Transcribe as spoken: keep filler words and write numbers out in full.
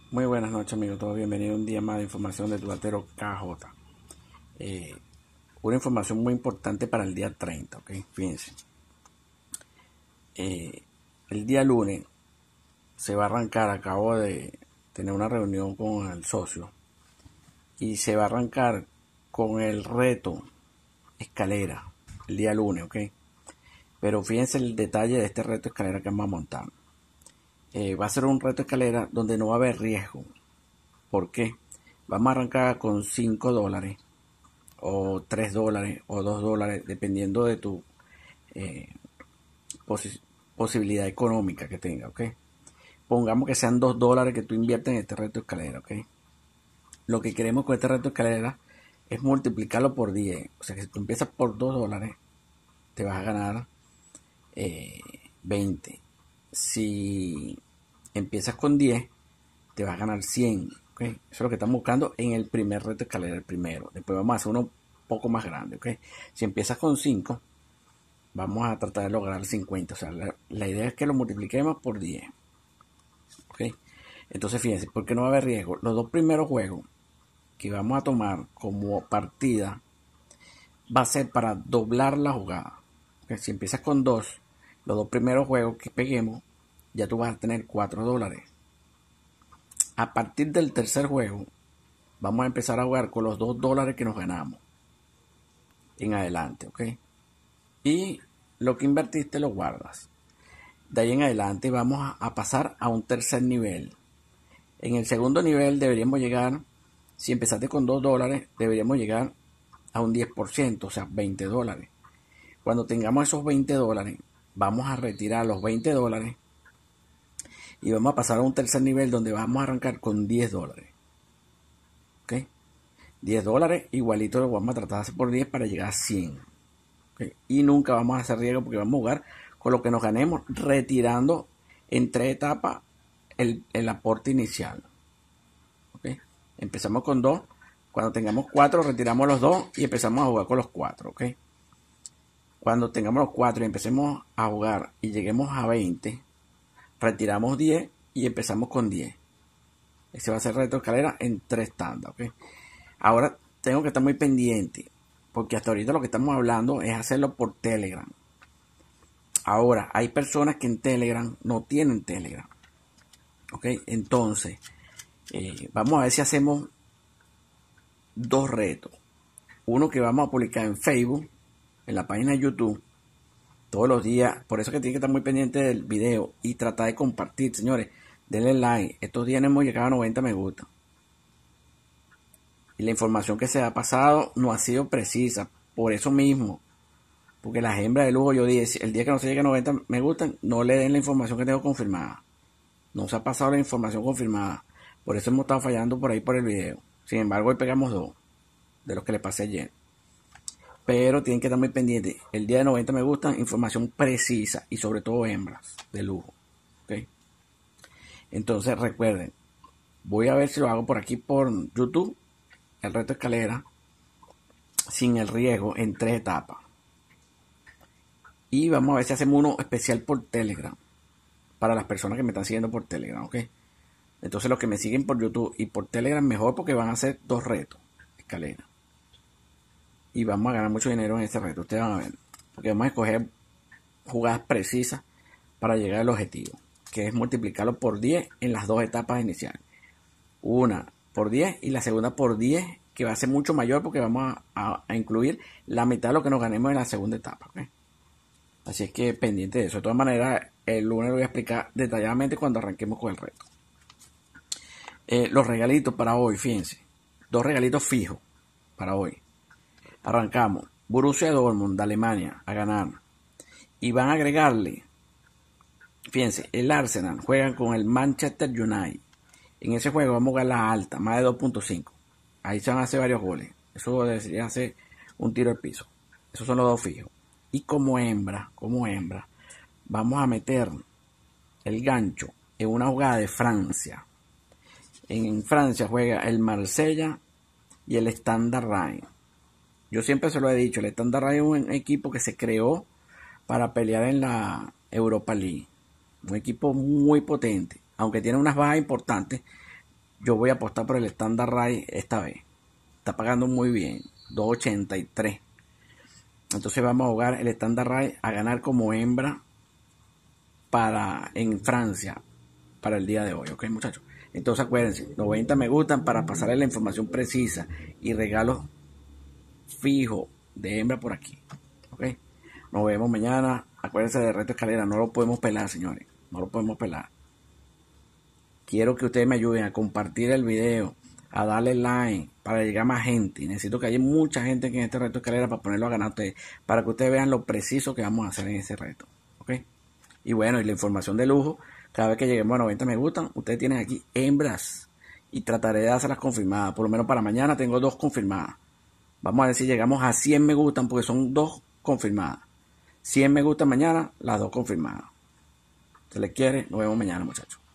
Muy buenas noches, amigos. Todos bienvenidos a un día más de información de tu batero K J. Eh, una información muy importante para el día treinta, ¿ok? Fíjense. Eh, el día lunes se va a arrancar, acabo de tener una reunión con el socio y se va a arrancar con el reto escalera el día lunes, ¿ok? Pero fíjense el detalle de este reto escalera que vamos a montar. Eh, va a ser un reto escalera donde no va a haber riesgo. ¿Por qué? Vamos a arrancar con cinco dólares o tres dólares o dos dólares, dependiendo de tu eh, posi posibilidad económica que tenga, ¿ok? Pongamos que sean dos dólares que tú inviertes en este reto de escalera, ¿ok? Lo que queremos con este reto de escalera es multiplicarlo por diez. O sea que si tú empiezas por dos dólares, te vas a ganar eh, veinte. Si empiezas con diez, te vas a ganar cien. ¿Okay? Eso es lo que estamos buscando en el primer reto de escalera, el primero. Después vamos a hacer uno un poco más grande. ¿Okay? Si empiezas con cinco, vamos a tratar de lograr cincuenta. O sea, la, la idea es que lo multipliquemos por diez. ¿Okay? Entonces, fíjense, porque no va a haber riesgo. Los dos primeros juegos que vamos a tomar como partida va a ser para doblar la jugada. ¿Okay? Si empiezas con dos, los dos primeros juegos que peguemos, ya tú vas a tener cuatro dólares. A partir del tercer juego, vamos a empezar a jugar con los dos dólares que nos ganamos en adelante, ¿ok? Y lo que invertiste lo guardas. De ahí en adelante vamos a pasar a un tercer nivel. En el segundo nivel deberíamos llegar, si empezaste con dos dólares, deberíamos llegar a un diez por ciento, o sea, veinte dólares. Cuando tengamos esos veinte dólares, vamos a retirar los veinte dólares y vamos a pasar a un tercer nivel donde vamos a arrancar con diez dólares. ¿Ok? diez dólares, igualito lo vamos a tratar de hacer por diez para llegar a cien. ¿Okay? Y nunca vamos a hacer riesgo porque vamos a jugar con lo que nos ganemos, retirando en tres etapas el, el aporte inicial. ¿Okay? Empezamos con dos, cuando tengamos cuatro retiramos los dos y empezamos a jugar con los cuatro. ¿Okay? Cuando tengamos los cuatro y empecemos a jugar y lleguemos a veinte, retiramos diez y empezamos con diez. Ese va a ser reto escalera en tres tandas. ¿Okay? Ahora tengo que estar muy pendiente, porque hasta ahorita lo que estamos hablando es hacerlo por Telegram. Ahora, hay personas que en Telegram no tienen Telegram. ¿Ok? Entonces, eh, vamos a ver si hacemos dos retos. Uno que vamos a publicar en Facebook, en la página de YouTube, todos los días. Por eso que tienen que estar muy pendiente del video y tratar de compartir, señores. Denle like. Estos días no hemos llegado a noventa me gusta. Y la información que se ha pasado no ha sido precisa. Por eso mismo. Porque las hembras de lujo, yo dije, el día que no se llegue a noventa me gustan, no le den la información que tengo confirmada. No se ha pasado la información confirmada. Por eso hemos estado fallando por ahí por el video. Sin embargo, hoy pegamos dos. De los que le pasé ayer. Pero tienen que estar muy pendientes. El día de noventa me gustan, información precisa. Y sobre todo hembras de lujo. ¿Okay? Entonces recuerden. Voy a ver si lo hago por aquí por YouTube. El reto escalera. Sin el riesgo en tres etapas. Y vamos a ver si hacemos uno especial por Telegram. Para las personas que me están siguiendo por Telegram, ¿ok? Entonces los que me siguen por YouTube y por Telegram mejor porque van a hacer dos retos. Escalera. Y vamos a ganar mucho dinero en este reto. Ustedes van a ver. Porque vamos a escoger jugadas precisas para llegar al objetivo. Que es multiplicarlo por diez en las dos etapas iniciales. Una por diez y la segunda por diez. Que va a ser mucho mayor porque vamos a, a, a incluir la mitad de lo que nos ganemos en la segunda etapa, ¿ok? Así es que pendiente de eso. De todas maneras, el lunes lo voy a explicar detalladamente cuando arranquemos con el reto. Eh, los regalitos para hoy, fíjense. Dos regalitos fijos para hoy. Arrancamos. Borussia Dortmund de Alemania a ganar. Y van a agregarle, fíjense, el Arsenal juegan con el Manchester United. En ese juego vamos a jugar la alta, más de dos punto cinco. Ahí se van a hacer varios goles. Eso debería hacer un tiro al piso. Esos son los dos fijos. Y como hembra, como hembra, vamos a meter el gancho en una jugada de Francia. En Francia juega el Marsella y el Standard Reims. Yo siempre se lo he dicho, el Standard Reims es un equipo que se creó para pelear en la Europa League. Un equipo muy potente, aunque tiene unas bajas importantes, Yo voy a apostar por el Standard Ray esta vez. Está pagando muy bien, dos ochenta y tres. Entonces vamos a jugar el Standard Ray a ganar como hembra para en Francia para el día de hoy, ok muchachos. Entonces acuérdense, noventa me gustan para pasarle la información precisa y regalos fijos de hembra por aquí, ok. Nos vemos mañana. Acuérdense de Reto Escalera, no lo podemos pelar, señores, no lo podemos pelar. Quiero que ustedes me ayuden a compartir el video, a darle like para llegar a más gente. Necesito que haya mucha gente en este Reto Escalera para ponerlo a ganar a ustedes, para que ustedes vean lo preciso que vamos a hacer en ese reto, ok. Y bueno, y la información de lujo, cada vez que lleguemos a noventa me gustan, ustedes tienen aquí hembras y trataré de hacerlas confirmadas. Por lo menos para mañana tengo dos confirmadas. Vamos a ver si llegamos a cien me gustan porque son dos confirmadas. cien me gustan mañana, las dos confirmadas. Se les quiere, nos vemos mañana, muchachos.